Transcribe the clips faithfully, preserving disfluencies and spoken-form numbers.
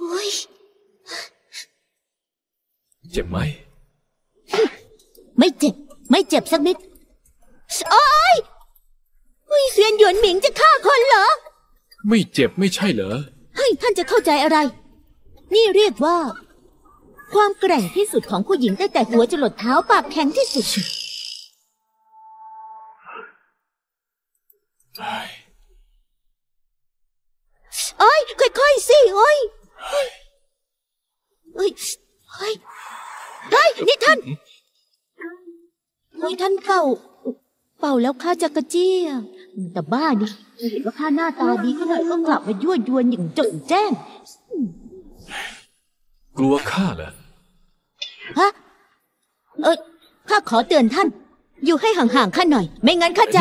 อ้ยเจ็บไหมไม่เจ็บไม่เจ็บสักนิดโอ้ยอุ้ยเซียนหยวนหมิงจะฆ่าคนเหรอไม่เจ็บไม่ใช่เหรอเฮ้ยท่านจะเข้าใจอะไรนี่เรียกว่าความแกร่งที่สุดของผู้หญิงตั้งแต่หัวจรดเท้าปากแข็งที่สุดโอ้ยค่อยๆสิโอ้ยเฮ้ยเฮ้ยเฮ้ยนี่ท่านนี่ท่านเป่าเป่าแล้วข้าจะกระเจี้ยแต่บ้านี่เห็นว่าข้าหน้าตาดีก็เลยก็กลับมายั่วยวนอย่างจงแจ้งกลัวข้าเหรอฮะเออข้าขอเตือนท่านอยู่ให้ห่างๆข้าหน่อยไม่งั้นข้าจะ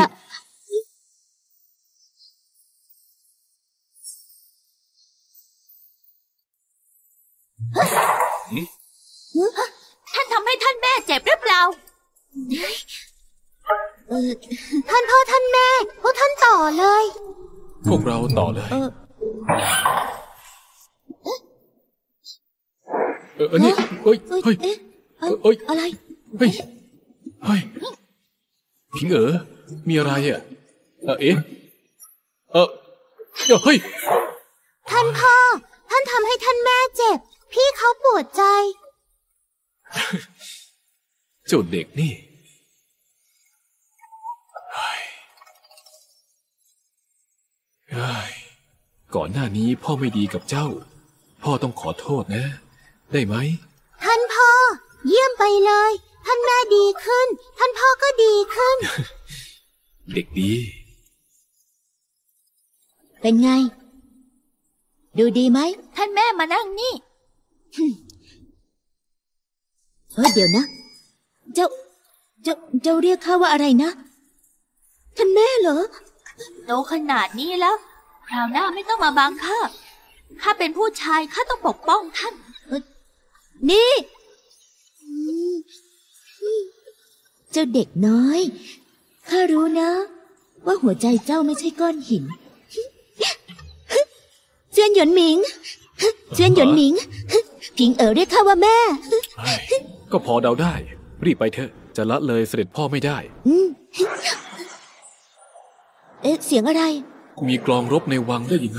ท่านทำให้ท่านแม่เจ็บหรือเปล่าท่านพ่อท่านแม่พวกท่านต่อเลยพวกเราต่อเลยเออเออนี่เฮ้ยเฮ้ยเฮ้ยอะไรเฮ้ยเฮ้ยผิงเอ๋อมีอะไรอ่ะเออเอ๊ะเออเฮ้ยท่านพ่อท่านทำให้ท่านแม่เจ็บพี่เขาปวดใจเจ้าเด็กนี่ก่อนหน้านี้พ่อไม่ดีกับเจ้าพ่อต้องขอโทษนะได้ไหมท่านพ่อเยี่ยมไปเลยท่านแม่ดีขึ้นท่านพ่อก็ดีขึ้นเด็กดีเป็นไงดูดีไหมท่านแม่มานั่งนี่เฮ้ยเดี๋ยวนะเจ้าเจ้าเจ้าเรียกข้าว่าอะไรนะท่านแม่เหรอโตขนาดนี้แล้วคราวหน้าไม่ต้องมาบังข้าข้าเป็นผู้ชายข้าต้องปกป้องท่านนี่เจ้าเด็กน้อยข้ารู้นะว่าหัวใจเจ้าไม่ใช่ก้อนหินเจียนหยวนหมิงเจียนหยวนหมิงผิงเอ๋อเรียกข้าว่าแม่ก็พอเดาได้รีบไปเถอะจะละเลยเสด็จพ่อไม่ได้เอ๊ะเสียงอะไรมีกลองรบในวังได้ยังไง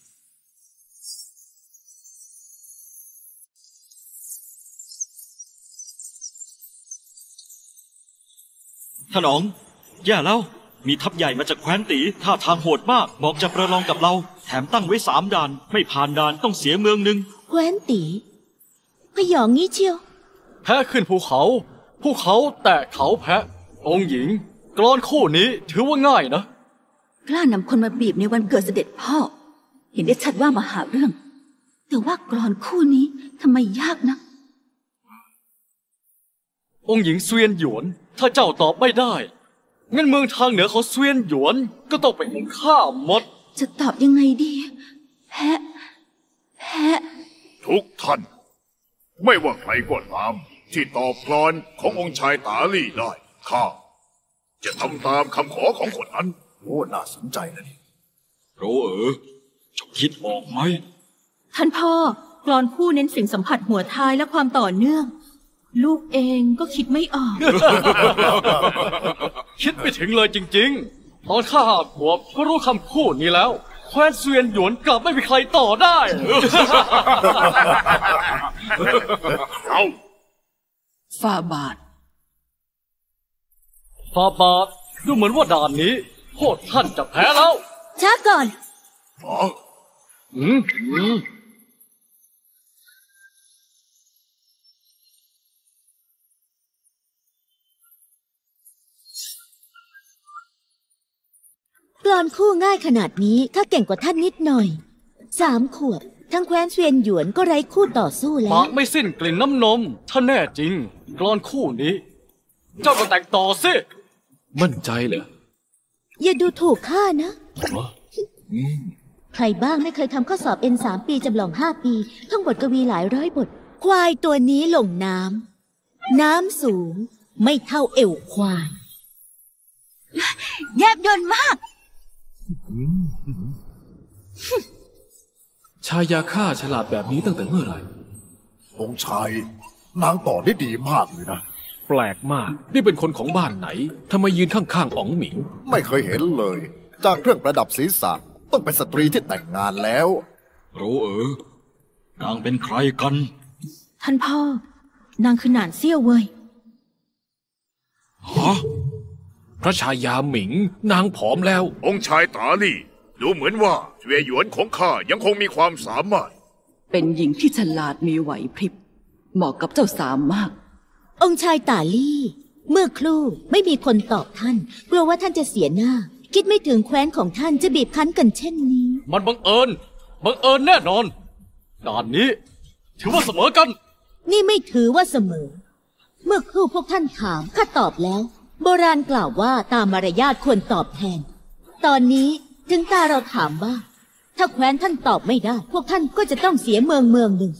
ท่านอ๋องแย่แล้วมีทัพใหญ่มาจากแคว้นตีท่าทางโหดมากบอกจะประลองกับเราแถมตั้งไว้สามด่านไม่ผ่านด่านต้องเสียเมืองหนึ่งแคว้นตีก็หยองงี้เชียวแพ้ขึ้นภูเขาภูเขาแตะเขาแพ้องค์หญิงกลอนคู่นี้ถือว่าง่ายนะกล้านำคนมาบีบในวันเกิดเสด็จพ่อเห็นได้ชัดว่ามาหาเรื่องแต่ว่ากลอนคู่นี้ทำไมยากนะองค์หญิงเสวียนหยวนถ้าเจ้าตอบไม่ได้งั้นเมืองทางเหนือของเสวียนหยวนก็ต้องเป็นของข้าหมดจะตอบยังไงดีแพ้แพ้ทุกท่านไม่ว่าใครก็ตามที่ตอบกลอนขององค์ชายตาลี่ได้ข้าจะทำตามคำขอของคนนั้นโอ้น่าสนใจนะนี่โรเอ๋อเจ้าคิดออกไหมท่านพ่อกลอนคู่เน้นสิ่งสัมผัสหัวท้ายและความต่อเนื่องลูกเองก็คิดไม่ออกคิดไม่ถึงเลยจริงๆตอนข้าห้าขวบก็รู้คำพูดนี้แล้วแคว้นเสวียนหยวนกลับไม่มีใครต่อได้เอาฝ่าบาทฝ่าบาทดูเหมือนว่าด่านนี้พวกท่านจะแพ้แล้วช้าก่อนอ๋ออืมอืมกลอนคู่ง่ายขนาดนี้ข้าเก่งกว่าท่านนิดหน่อยสามขวบทั้งแคว้นเสวียนหยวนก็ไร้คู่ต่อสู้แล้วปากไม่สิ้นกลิ่นน้ำนมถ้าแน่จริงกลอนคู่นี้เจ้าก็แต่งต่อสิมั่นใจเหรออย่าดูถูกข้านะใครบ้างไม่เคยทำข้อสอบเอ็นสามปีจำลองห้าปีท่องบทกวีหลายร้อยบทควายตัวนี้ลงน้ำน้ำสูงไม่เท่าเอวควายแยบยลมากชายาฆ่าฉลาดแบบนี้ตั้งแต่เมื่อไหร่องค์ชายนางต่อได้ดีมากเลยนะแปลกมาก นี่เป็นคนของบ้านไหนทำไมยืนข้างๆอ๋องหมิงไม่เคยเห็นเลย จากเครื่องประดับศีรษะต้องเป็นสตรีที่แต่งงานแล้วโรเอ๋อนางเป็นใครกันท่านพ่อ นางคือหนานเซี่ยวเว่ยฮะพระชายาหมิงนางผอมแล้วองค์ชายตาลี่ดูเหมือนว่าเสวียหยวนของข้ายังคงมีความสามารถเป็นหญิงที่ฉลาดมีไหวพริบเหมาะกับเจ้าสามมากองค์ชายตาลี่ เมื่อครู่ไม่มีคนตอบท่านกลัวว่าท่านจะเสียหน้า คิดไม่ถึงแคว้นของท่านจะบีบคั้นกันเช่นนี้มันบังเอิญบังเอิญแน่นอนด่านนี้ ถือว่าเสมอกันนี่ไม่ถือว่าเสมอ เมื่อครู่พวกท่านถามข้าตอบแล้ว โบราณกล่าวว่าตามมารยาทควรตอบแทน ตอนนี้ถึงตาเราถามบ้างถ้าแคว้นท่านตอบไม่ได้ พวกท่านก็จะต้องเสียเมืองเมืองหนึ่ง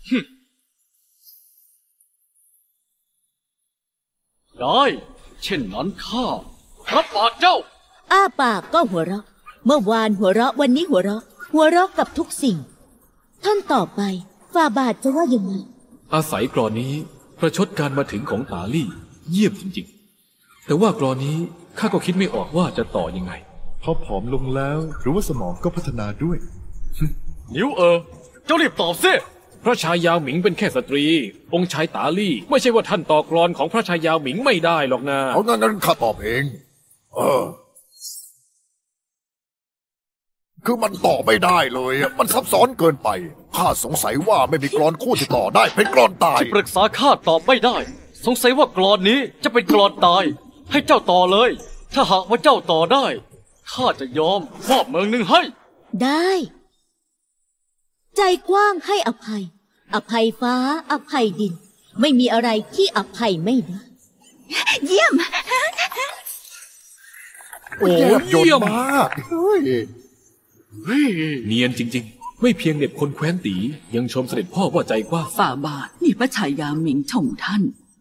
ได้ เช่นนั้นข้ารับปากเจ้าอ้าปากก็หัวเราะ เมื่อวานหัวเราะวันนี้หัวเราะ หัวเราะกับทุกสิ่ง ท่านต่อไปฝ่าบาทจะว่ายังไงอาศัยกรอนนี้ประชดการมาถึงของตาลี่ เยี่ยมจริงๆ แต่ว่ากรอนนี้ข้าก็คิดไม่ออกว่าจะต่อยังไงพอผอมลงแล้วหรือว่าสมองก็พัฒนาด้วยนิ้วเออ เจ้ารีบตอบสิพระชายาหมิงเป็นแค่สตรี องค์ชายตาลี่ ไม่ใช่ว่าท่านต่อกรอนของพระชายาหมิงไม่ได้หรอกนะเอางั้นงั้นข้าตอบเอง เออ คือมันต่อไม่ได้เลยอะมันซับซ้อนเกินไป ข้าสงสัยว่าไม่มีกรอนคู่ที่ต่อได้เป็นกรอนตายที่ปรึกษาข้าตอบไม่ได้ สงสัยว่ากรอนนี้จะเป็นกรอนตาย ให้เจ้าต่อเลย ถ้าหากว่าเจ้าต่อได้ข้าจะยอมมอบเมืองหนึ่งให้ได้ ใจกว้างให้อภัย อภัยฟ้า อภัยดิน ไม่มีอะไรที่อภัยไม่ได้เยี่ยมโอ้ยโยนมากเฮ้ยเนียนจริงๆ ไม่เพียงเด็ดคนแคว้นตียังชมเสด็จพ่อว่าใจกว้างฝ่าบาทนี่พระชายาหมิงชมท่าน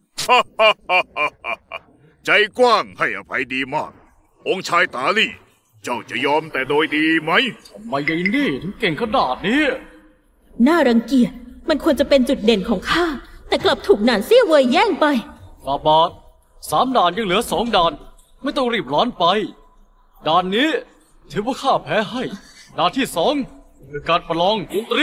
ใจกว้างให้อภัยดีมาก องค์ชายตาลี่ เจ้าจะยอมแต่โดยดีไหมทำไมยายนี่ถึงเก่งขนาดนี้น่ารังเกียจ มันควรจะเป็นจุดเด่นของข้า แต่กลับถูกหนานเซี่ยวเว่ยแย่งไปฟาบาทสามด่านยังเหลือสองด่าน ไม่ต้องรีบร้อนไป ด่านนี้ถือว่าข้าแพ้ให้ ด่านที่สองคือการประลองดนตรี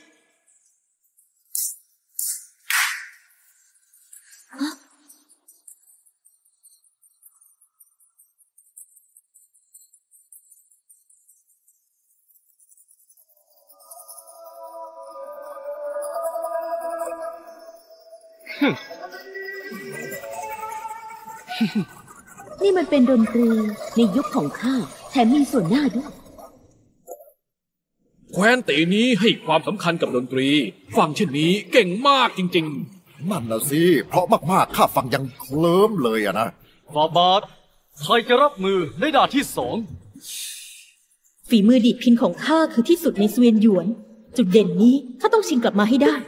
นี่มันเป็นดนตรีในยุคของข้า แถมมีส่วนหน้าด้วยแคว้นตีนี้ให้ความสำคัญกับดนตรี ฟังเช่นนี้เก่งมากจริงๆนั่นนะสิ เพราะมากๆ ข้าฟังยังเคลิ้มเลยอะนะฟาบาทใครจะรับมือในด่านที่สองฝีมือดีดพินของข้าคือที่สุดในเสวียนหยวน จุดเด่นนี้ข้าต้องชิงกลับมาให้ได้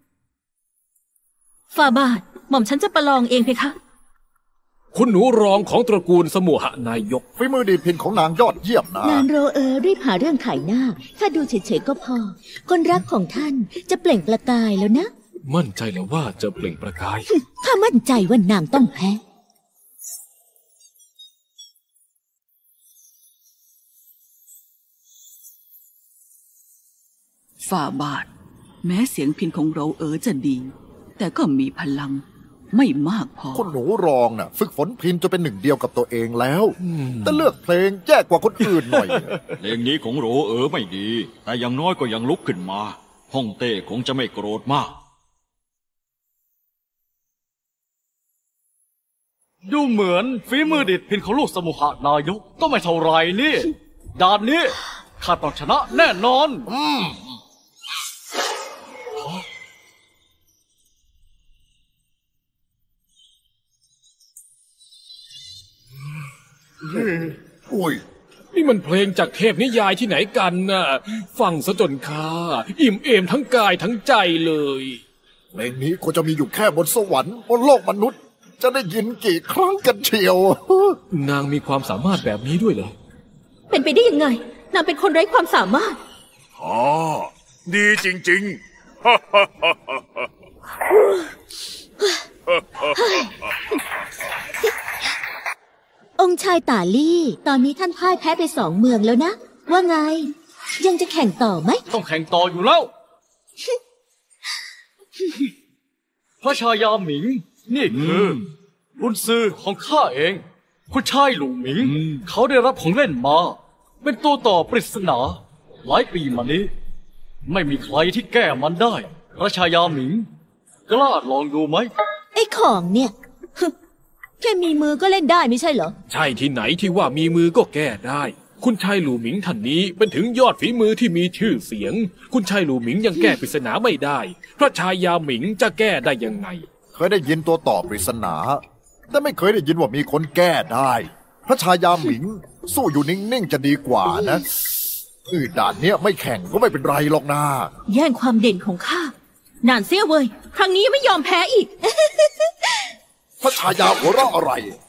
ฝ่าบาท หม่อมฉันจะประลองเองเพคะคุณหนูรองของตระกูลสมุหนายกฝีมือดีดพินของนางยอดเยี่ยมนะนานโรเออรีบหาเรื่องขายหน้า ถ้าดูเฉยๆก็พอ คนรักของท่านจะเปล่งประกายแล้วนะมั่นใจแล้วว่าจะเปล่งประกายข้ามั่นใจว่านางต้องแพ้ฝ่าบาท แม้เสียงพินของเราเอ๋อจะดี แต่ก็มีพลังไม่มากพอคุณหนูรองน่ะ ฝึกฝนพินจนเป็นหนึ่งเดียวกับตัวเองแล้ว แต่เลือกเพลงแย่กว่าคนอื่นหน่อยเพลงนี้ของโรเอ๋อไม่ดี แต่อย่างน้อยก็ยังลุกขึ้นมา ฮ่องเต้คงจะไม่โกรธมากดูเหมือนฝีมือดิดพินของลูกสมุหนายกก็ไม่เท่าไรนี่ ด่านนี้ข้าต้องชนะแน่นอนอุ้ยนี่มันเพลงจากเทพนิยายที่ไหนกันน่ะ ฟังซะจนข้าอิ่มเอมทั้งกายทั้งใจเลยเพลงนี้ควรจะมีอยู่แค่บนสวรรค์บนโลกมนุษย์ จะได้ยินกี่ครั้งกันเชียวนางมีความสามารถแบบนี้ด้วยเหรอเป็นไปได้ยังไง นางเป็นคนไร้ความสามารถอ๋อดีจริงๆองค์ชายตาลี่ ตอนนี้ท่านพ่ายแพ้ไปสองเมืองแล้วนะ ว่าไง ยังจะแข่งต่อไหมต้องแข่งต่ออยู่แล้ว พระชายาหมิง นี่คือบุญซือของข้าเอง คุณชายหลู่หมิง เขาได้รับของเล่นมา เป็นตัวต่อปริศนา หลายปีมานี้ ไม่มีใครที่แก้มันได้ พระชายาหมิง กล้าลองดูไหมไอ้ของเนี่ย แค่มีมือก็เล่นได้ไม่ใช่เหรอใช่ที่ไหนที่ว่ามีมือก็แก้ได้ คุณชายหลู่หมิงท่านนี้เป็นถึงยอดฝีมือที่มีชื่อเสียง คุณชายหลู่หมิงยังแก้ปริศนาไม่ได้ พระชายาหมิงจะแก้ได้ยังไงเคยได้ยินตัวต่อปริศนา แต่ไม่เคยได้ยินว่ามีคนแก้ได้ พระชายาหมิงสู้อยู่นิ่งๆจะดีกว่านะอือด่านเนี้ยไม่แข่งก็ไม่เป็นไรหรอกนะแย่งความเด่นของข้านานเสียเว้ยครั้งนี้ไม่ยอมแพ้อีกพระชายาหัวเราะอะไร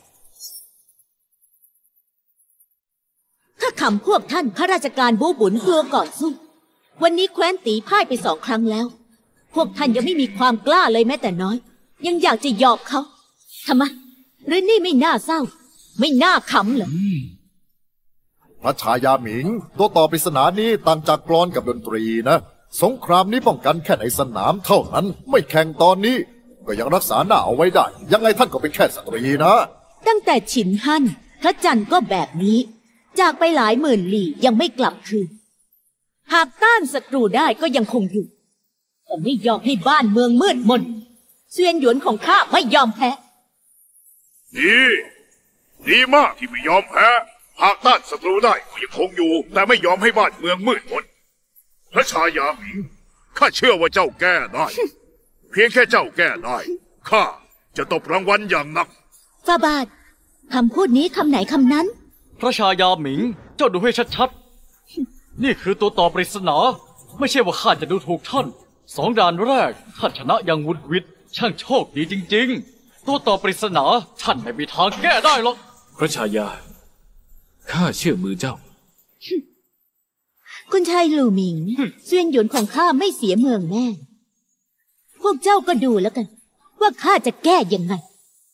ถ้าขำพวกท่านข้าราชการบูบุญกลัวก่อนสู้ วันนี้แคว้นตีพ่ายไปสองครั้งแล้ว พวกท่านยังไม่มีความกล้าเลยแม้แต่น้อย ยังอยากจะยอมเขาทำไมหรือนี่ไม่น่าเศร้า ไม่น่าขำเหรอพระชายาหมิงตัวต่อปริศนานี้ต่างจากกลอนกับดนตรีนะสงครามนี้ป้องกันแค่ในสนามเท่านั้นไม่แข่งตอนนี้ก็ยังรักษาหน้าเอาไว้ได้ยังไงท่านก็เป็นแค่สตรีนะตั้งแต่ฉินฮั่นพระจันทร์ก็แบบนี้ จากไปหลายหมื่นลี้ยังไม่กลับคืน หากต้านศัตรูได้ก็ยังคงอยู่แต่ไม่ยอมให้บ้านเมืองมืดมนเซียนหยวนของข้าไม่ยอมแพ้ดีดีมากที่ไม่ยอมแพ้หากต้านศัตรูได้ก็ยังคงอยู่ แต่ไม่ยอมให้บ้านเมืองมืดมนพระชายาหมิงข้าเชื่อว่าเจ้าแก้ได้ เพียงแค่เจ้าแก้ได้ข้าจะตบรางวัลอย่างหนักฟาบาทคำพูดนี้คำไหนคำนั้นพระชายาหมิง เจ้าดูให้ชัดๆ นี่คือตัวต่อปริศนา ไม่ใช่ว่าข้าจะดูถูกท่าน สองด่านแรกท่านชนะอย่างวุดวิดช่างโชคดีจริงๆ ตัวต่อปริศนาท่านไม่มีทางแก้ได้หรอกพระชายา ข้าเชื่อมือเจ้าคุณชายหลู่หมิงเซียนหยวนของข้าไม่เสียเมืองแน่ พวกเจ้าก็ดูแล้วกัน ว่าข้าจะแก้ยังไง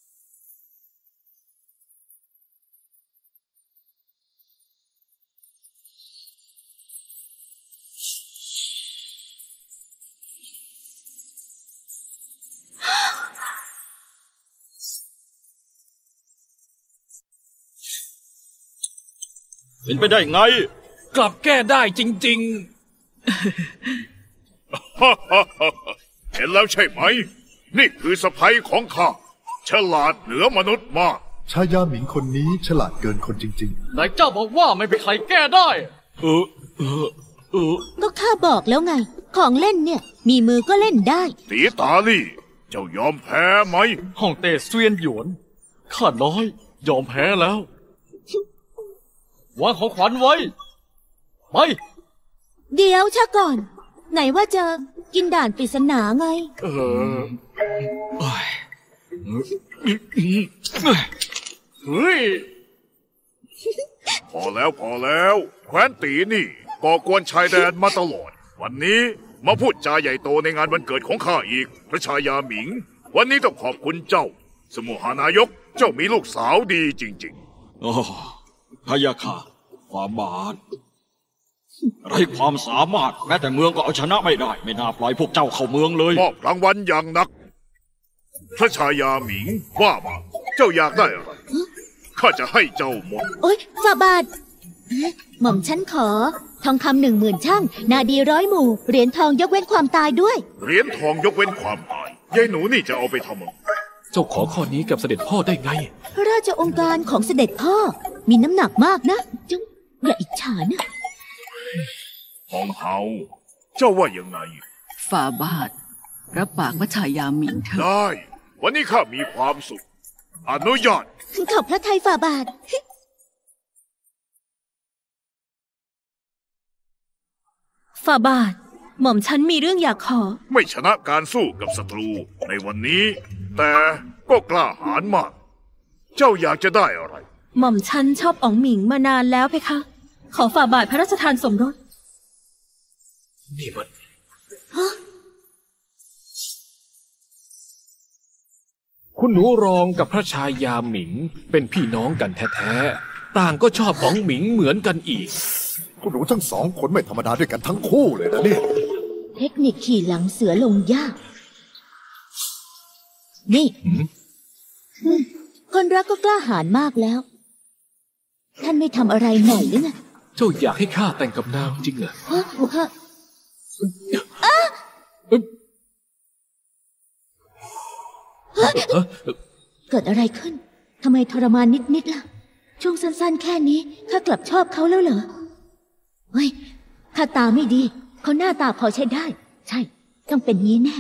เป็นไปได้ไงกลับแก้ได้จริงเห็นแล้วใช่ไหมนี่คือสะใภ้ของข้าฉลาดเหนือมนุษย์มากชายาหมิงคนนี้ฉลาดเกินคนจริงๆนายเจ้าบอกว่าไม่มีใครแก้ได้เออเออเออก็ข้าบอกแล้วไง ของเล่นเนี่ย มีมือก็เล่นได้ตีตาลี่ เจ้ายอมแพ้ไหมห้องเต้เซียนหยวน ข้าน้อย ยอมแพ้แล้ว วางของขวัญไว้ ไปเดี๋ยวชะก่อน ไหนว่าจะกินด่านปริศนาไงเออเอ้ยเฮ้ยพอแล้วพอแล้วแคว้นตีนี่ก่อกวนชายแดนมาตลอด วันนี้มาพูดจาใหญ่โตในงานวันเกิดของข้าอีก พระชายาหมิง วันนี้ต้องขอบคุณเจ้า สมุหานายกเจ้ามีลูกสาวดีจริงโอ้พะยาค่ะความบาดไรความสามารถแม้แต่เมืองก็เอาชนะไม่ได้ ไม่น่าปล่อยพวกเจ้าเข้าเมืองเลยๆ มอบรางวัลอย่างหนัก พระชายาหมิงว่ามาเจ้าอยากได้อะไรข้าจะให้เจ้าหมดโอ๊ยฟาบาทหม่อมฉันขอ ทองคำหนึ่งหมื่นช่างนาดีร้อยหมู่ เหรียญทองยกเว้นความตายด้วยเหรียญทองยกเว้นความตายยายหนูนี่จะเอาไปทำอะไรๆ เจ้าขอข้อนี้กับเสด็จพ่อได้ไงพระราชองค์การของเสด็จพ่อ มีน้ำหนักมากนะจุ๊งอย่าอิจฉานะทองเฮาเจ้าว่ายังไงฝ่าบาท รับปากพระชายาหมิงเถอะได้ วันนี้ข้ามีความสุข อนุญาตขอบพระทัยฝ่าบาทฝ่าบาท หม่อมฉันมีเรื่องอยากขอไม่ชนะการสู้กับศัตรูในวันนี้ แต่ก็กล้าหาญมาก เจ้าอยากจะได้อะไรหม่อมฉันชอบอ๋องหมิงมานานแล้วเพคะ ขอฝ่าบาทพระราชทานสมรสนี่มันคุณหนูรองกับพระชายาหมิงเป็นพี่น้องกันแท้ๆต่างก็ชอบอ๋องหมิงเหมือนกันอีกคุณหนูทั้งสองคนไม่ธรรมดาด้วยกันทั้งคู่เลยนะเนี่ยเทคนิคขี่หลังเสือลงยากนี่คนรักก็กล้าหาญมากแล้วท่านไม่ทำอะไรหน่อยหรือไงเจ้าอยากให้ข้าแต่งกับนางจริงเหรอฮะฮะเกิดอะไรขึ้นทำไมทรมานนิดๆล่ะช่วงสั้นๆแค่นี้ข้ากลับชอบเขาแล้วเหรอเฮ้ยข้าตาไม่ดีเขาหน้าตาพอใช้ได้ใช่ต้องเป็นงี้แน่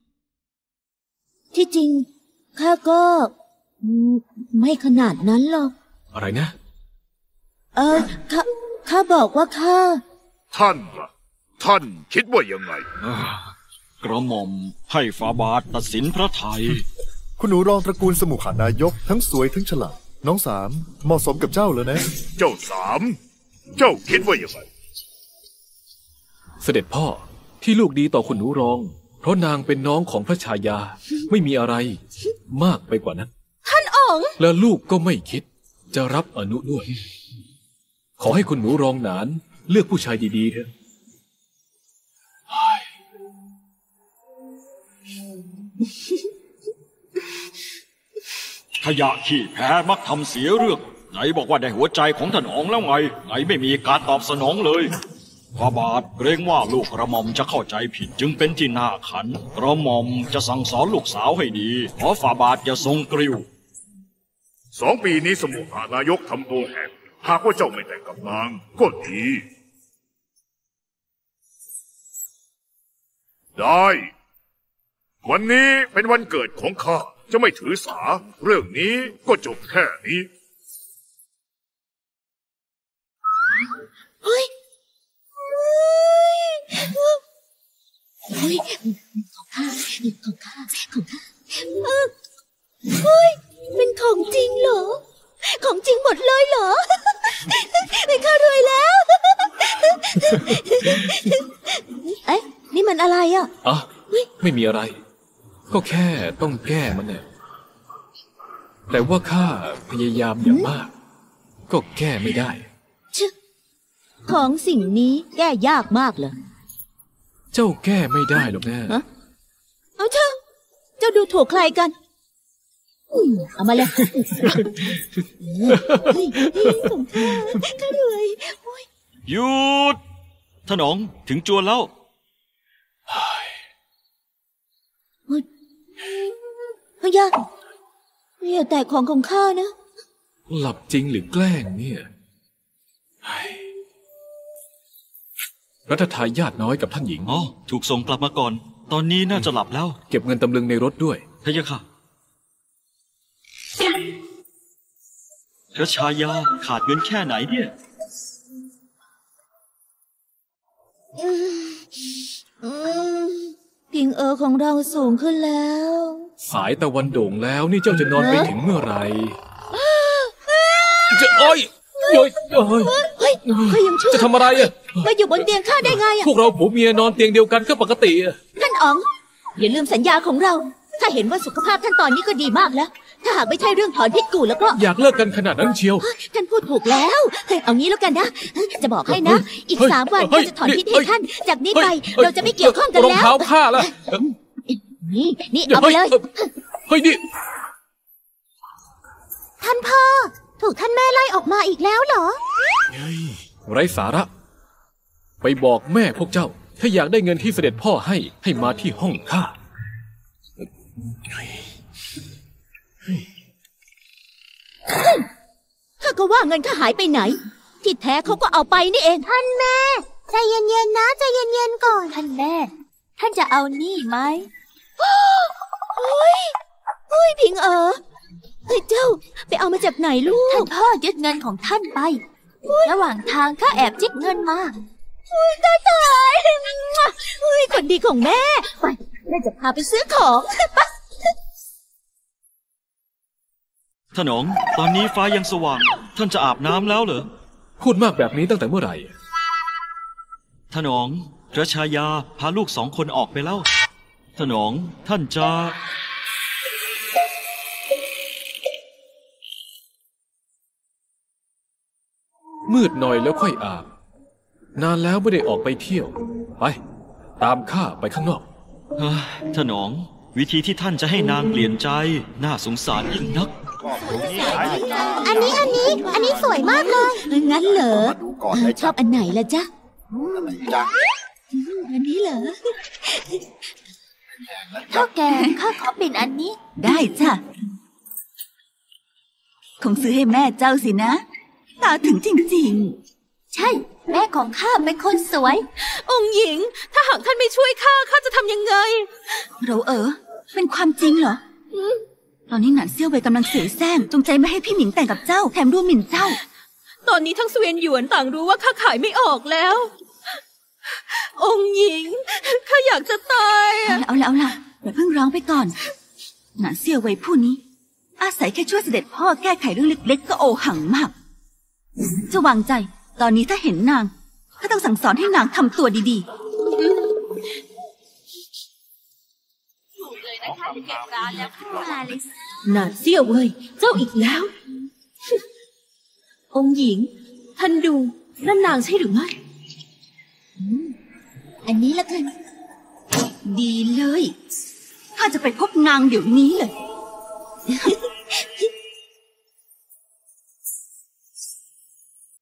ที่จริงข้าก็ไม่ขนาดนั้นหรอกอะไรนะเออข้าข้าบอกว่าข้าท่านล่ะท่านคิดว่ายังไงกระหม่อมให้ฟาบาทตัดสินพระทัยคุณหนูรองตระกูลสมุขานายกทั้งสวยทั้งฉลาดน้องสามเหมาะสมกับเจ้าเลยนะเจ้าสามเจ้าคิดว่ายังไงเสด็จพ่อที่ลูกดีต่อคุณหนูรองเพราะนางเป็นน้องของพระชายาไม่มีอะไรมากไปกว่านั้นท่านอ๋องและลูกก็ไม่คิดจะรับอนุด้วยขอให้คุณหนูรองหนานเลือกผู้ชายดีๆเถอะขยะขี้แพ้มักทำเสียเรื่องไหนบอกว่าได้หัวใจของท่านอ๋องแล้วไงไหนไม่มีการตอบสนองเลยฟาบาทเกรงว่าลูกกระหม่อมจะเข้าใจผิดจึงเป็นที่น่าขันกระหม่อมจะสั่งสอนลูกสาวให้ดีขอฟาบาทอย่าทรงกริ้วสองปีนี้สมุขานายกทำตัวแหกหากว่าเจ้าไม่แต่งกับนางก็ดีได้วันนี้เป็นวันเกิดของข้าจะไม่ถือสาเรื่องนี้ก็จบแค่นี้เฮ้ยเฮ้ยของข้าของข้าของข้าเฮ้ยเป็นของจริงเหรอของจริงหมดเลยเหรอเป็นข้ารวยแล้วเอ๊ะนี่มันอะไรอ่ะอ๋อไม่มีอะไรก็แค่ต้องแก้มันเนี่ยแต่ว่าข้าพยายามอย่างมากก็แก้ไม่ได้ของสิ่งนี้แก้ยากมากเลยเจ้าแก้ไม่ได้หรอกแน่เอาเถอะเจ้าดูถูกใครกันเอามาเลยของข้าข้ารวยหยุดท่านอ๋องถึงจวนแล้วพยาอย่าแตะของของข้านะหลับจริงหรือแกล้งเนี่ยรัฐทายาทน้อยกับท่านหญิงอ๋อถูกส่งกลับมาก่อนตอนนี้น่าจะหลับแล้วเก็บเงินตำลึงในรถด้วยพะยะค่ะพระชายาขาดเงินแค่ไหนเนี่ยพิงเออของเราสูงขึ้นแล้วสายตะวันโด่งแล้วนี่เจ้าจะนอนไปถึงเมื่อไหร่จะอ้อยเฮ้ยเฮ้ยเฮ้ยเขายังชั่วจะทำอะไรอ่ะมาอยู่บนเตียงข้าได้ไงอ่ะพวกเราผัวเมียนอนเตียงเดียวกันก็ปกติอ่ะท่านอ๋องอย่าลืมสัญญาของเราถ้าเห็นว่าสุขภาพท่านตอนนี้ก็ดีมากแล้วถ้าหากไม่ใช่เรื่องถอนพิษกูแล้วก็อยากเลิกกันขนาดนั้นเชียวท่านพูดถูกแล้วเอางี้แล้วกันนะจะบอกให้นะอีกสามวันเราจะถอนพิษให้ท่านจากนี้ไปเราจะไม่เกี่ยวข้องกันแล้วรองเท้าผ้าแล้วนี่นี่เอาไปเลยเฮ้ยนี่ท่านพ่อถูกท่านแม่ไล่ออกมาอีกแล้วเหรอไร้สาระไปบอกแม่พวกเจ้าถ้าอยากได้เงินที่เสด็จพ่อให้ให้มาที่ห้องข้าข้าก็ว่าเงินข้าหายไปไหนที่แท้เขาก็เอาไปนี่เองท่านแม่ใจเย็นๆนะใจเย็นๆก่อนท่านแม่ท่านจะเอานี่ไหมเฮ้ยเฮ้ยพิงเอ๋อเฮ้ยเจ้าไปเอามาจากไหนลูกท่านพ่อยึดเงินของท่านไประหว่างทางข้าแอบจิกเงินมาเฮ้ยตายตายเฮ้ยคนดีของแม่ไปแม่จะพาไปซื้อของไปท่านอ๋องตอนนี้ฟ้ายังสว่างท่านจะอาบน้ำแล้วเหรอพูดมากแบบนี้ตั้งแต่เมื่อไหร่ท่านอ๋องพระชายาพาลูกสองคนออกไปแล้วท่านอ๋องท่านจะมืดหน่อยแล้วค่อยอาบนานแล้วไม่ได้ออกไปเที่ยวไปตามข้าไปข้างนอกเฮ้ยท่านอ๋อง วิธีที่ท่านจะให้นางเปลี่ยนใจ น่าสงสารยิ่งนักอันนี้อันนี้ อันนี้สวยมากเลยงั้นเหรอมาดูก่อนเลยชอบอันไหนล่ะจ๊ะอะไรจ๊ะอันนี้เหรอเท่าแกข้าขอเป็นอันนี้ได้จ้ะคงซื้อให้แม่เจ้าสินะ ตาถึงจริงใช่ แม่ของข้าเป็นคนสวยองค์หญิง ถ้าหากท่านไม่ช่วยข้าข้าจะทำยังไงๆ เราเออ เป็นความจริงเหรอ ตอนนี้หนานเซี่ยวเว่ยกำลังเสียแซงจงใจไม่ให้พี่หมิงแต่งกับเจ้า แถมดูหมิ่นเจ้าตอนนี้ทั้งเสวียนหยวนต่างรู้ว่าข้าขายไม่ออกแล้ว องค์หญิงข้าอยากจะตายอะเอาละเอาละอย่าเพิ่งร้องไปก่อน หนานเซี่ยวเว่ยผู้นี้ อาศัยแค่ช่วยเสด็จพ่อแก้ไขเรื่องเล็กๆก็โอหังมาก จะวางใจ ตอนนี้ถ้าเห็นนางข้าต้องสั่งสอนให้นางทำตัวดีๆหนานเซี่ยวเว่ยเจ้าอีกแล้ว องค์หญิง ท่านดูนั่นนางใช่หรือไม่อันนี้ละกันดีเลย ข้าจะไปพบนางเดี๋ยวนี้เลย